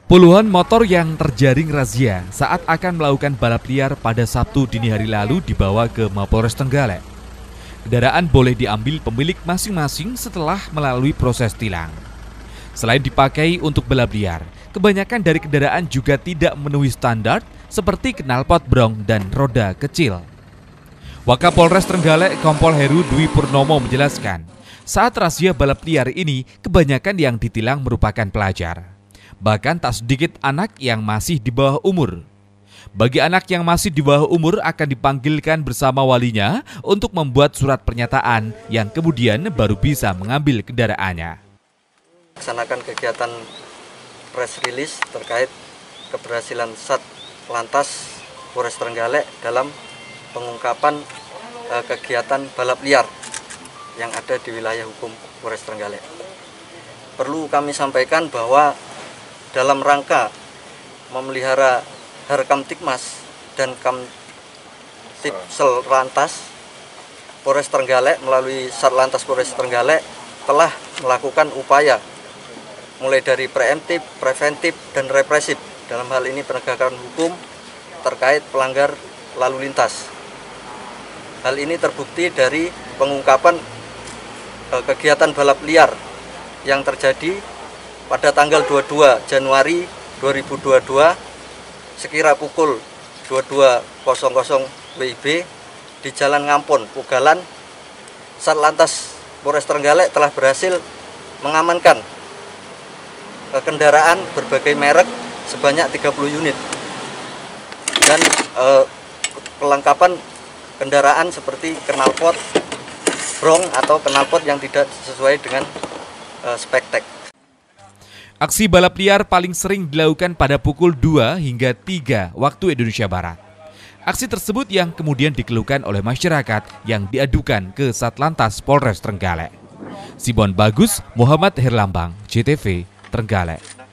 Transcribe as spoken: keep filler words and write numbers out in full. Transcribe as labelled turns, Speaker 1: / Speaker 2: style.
Speaker 1: Puluhan motor yang terjaring razia saat akan melakukan balap liar pada Sabtu dini hari lalu dibawa ke Mapolres Trenggalek. Kendaraan boleh diambil pemilik masing-masing setelah melalui proses tilang. Selain dipakai untuk balap liar, kebanyakan dari kendaraan juga tidak memenuhi standar seperti knalpot brong dan roda kecil. Wakapolres Trenggalek Kompol Heru Dwi Purnomo menjelaskan, saat razia balap liar ini kebanyakan yang ditilang merupakan pelajar. Bahkan tak sedikit anak yang masih di bawah umur. Bagi anak yang masih di bawah umur akan dipanggilkan bersama walinya untuk membuat surat pernyataan yang kemudian baru bisa mengambil kendaraannya.
Speaker 2: Laksanakan kegiatan press release terkait keberhasilan Sat Lantas Polres Trenggalek dalam pengungkapan eh, kegiatan balap liar yang ada di wilayah hukum Polres Trenggalek. Perlu kami sampaikan bahwa dalam rangka memelihara Harkamtibmas dan Kamtibsel Lantas, Polres Trenggalek melalui Satlantas Polres Trenggalek telah melakukan upaya mulai dari preemptif, preventif, dan represif dalam hal ini penegakan hukum terkait pelanggar lalu lintas. Hal ini terbukti dari pengungkapan eh, kegiatan balap liar yang terjadi pada tanggal dua puluh dua Januari dua ribu dua puluh dua sekira pukul dua puluh dua W I B di Jalan Ngampon, Pugalan, Satlantas Polres Trenggalek telah berhasil mengamankan kendaraan berbagai merek sebanyak tiga puluh unit dan eh, kelengkapan kendaraan seperti knalpot brong atau knalpot yang tidak sesuai dengan eh, spek tek.
Speaker 1: Aksi balap liar paling sering dilakukan pada pukul dua hingga tiga waktu Indonesia Barat. Aksi tersebut yang kemudian dikeluhkan oleh masyarakat yang diadukan ke Satlantas Polres Trenggalek. Simon Bagus, Muhammad Herlambang, J T V, Trenggalek.